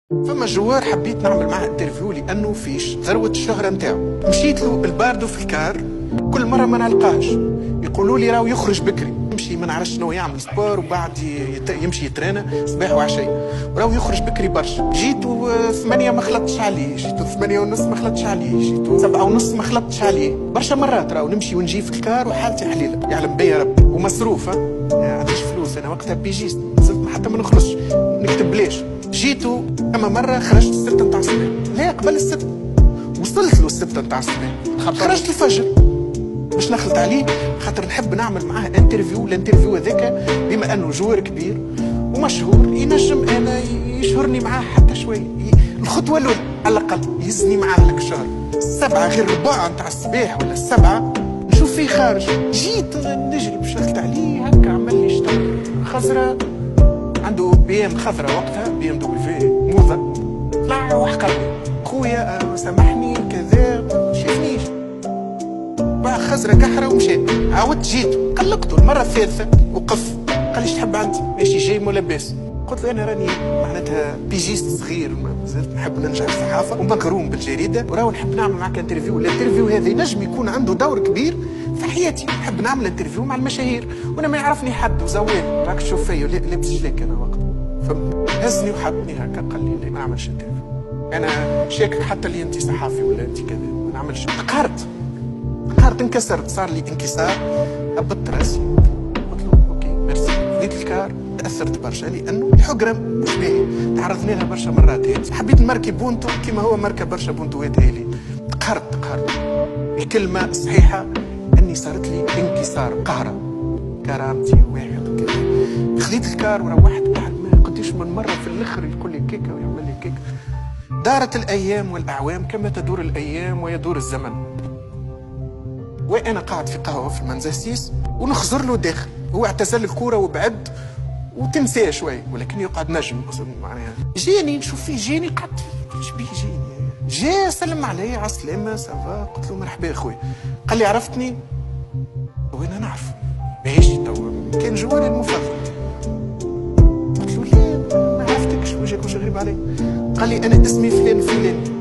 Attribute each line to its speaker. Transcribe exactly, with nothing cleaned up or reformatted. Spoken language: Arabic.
Speaker 1: فما جوار حبيت نعمل معاه انترفيو لانه فيش ذروه الشهره نتاعو. مشيت له الباردو في الكار، كل مره ما نلقاهش، يقولوا لي راهو يخرج بكري، يمشي ما نعرفش شنو يعمل سبور وبعد يت... يمشي يترانا صباح وعشيه، وراهو يخرج بكري برشا. جيتو ثمانية ما خلطتش عليه، جيتو ثمانية ونص ما خلطتش عليه، جيتو سبعة ونص ما خلطتش عليه، برشا مرات راهو نمشي ونجي في الكار وحالتي حليله، يعلم بيا ربي، ومصروف ها، ما عنديش فلوس انا وقتها بيجيست، نزلت حتى ما نخرجش نكتب ليش. جيتو اما مره خرجت الستة نتاع الصباح، لا قبل الستة وصلت له الستة نتاع الصباح، خرجت الفجر باش نخلط عليه، خاطر نحب نعمل معاه انترفيو. الانترفيو هذاك بما انه جوار كبير ومشهور ينجم انا يشهرني معاه حتى شويه، الخطوه الاولى على الاقل يهزني معاه لك الشهر. السبعه غير ربع نتاع الصباح ولا السبعه نشوف فيه خارج، جيت نجري باش نخلط عليه هكا، عمل لي شطر خضراء، عنده بي ام خضراء وقتها، بي ام دبليو موضه، طلع وحكرني خويا سامحني كذا، شافنيش باع خزرة كحرة ومشى. عاودت جيت قلقته المرة الثالثة وقف، قال ليش تحب عندي ماشي جاي مو لاباس؟ قلت له انا راني معناتها بيجيست صغير، ما زلت نحب ننجح في الصحافة ومغروم بالجريدة، وراهو نحب نعمل معك انترفيو. الانترفيو هذا ينجم يكون عنده دور كبير في حياتي، نحب نعمل انترفيو مع المشاهير وانا ما يعرفني حد وزوال، راك تشوف فيا لابس جلاك انا وقتها، فهزني وحبني هكا، قال لي ما نعملش انترفيو، انا شاكك حتى اللي انت صحافي ولا انت كذا، ما نعملش. قهرت قهرت انكسرت، صار لي انكسار، هبطت راسي قلت له اوكي ميرسي. خذيت الكار تاثرت برشا لانه الحقره مش باهي، تعرضنا لها برشا مرات هيك، حبيت نمركي بونتو كيما هو مركب برشا بونتوات هالي. قهرت قهرت الكلمه الصحيحه اني صارت لي انكسار، قهره كرامتي واحد كذا. خذيت الكار وروحت، بعد ما قديش من مره في الاخر يقول لي كيكه ويعمل لي كيكه. دارت الايام والاعوام كما تدور الايام ويدور الزمن، وانا قاعد في قهوه في المنزاسيس ونخزر له داخل، هو اعتزل الكوره وبعد وتنساه شوي، ولكن يقعد نجم معناها. جاني نشوف فيه، جاني قعدت ايش بيه جاني، جا سلم علي على السلامه سافا، قلت له مرحبا اخويا، قال لي عرفتني؟ وانا نعرفه ماهيش توا كان جواري المفضل. قلت له لا ما عرفتكش، وجهك مش غريب علي. قال لي انا اسمي فلان فلان.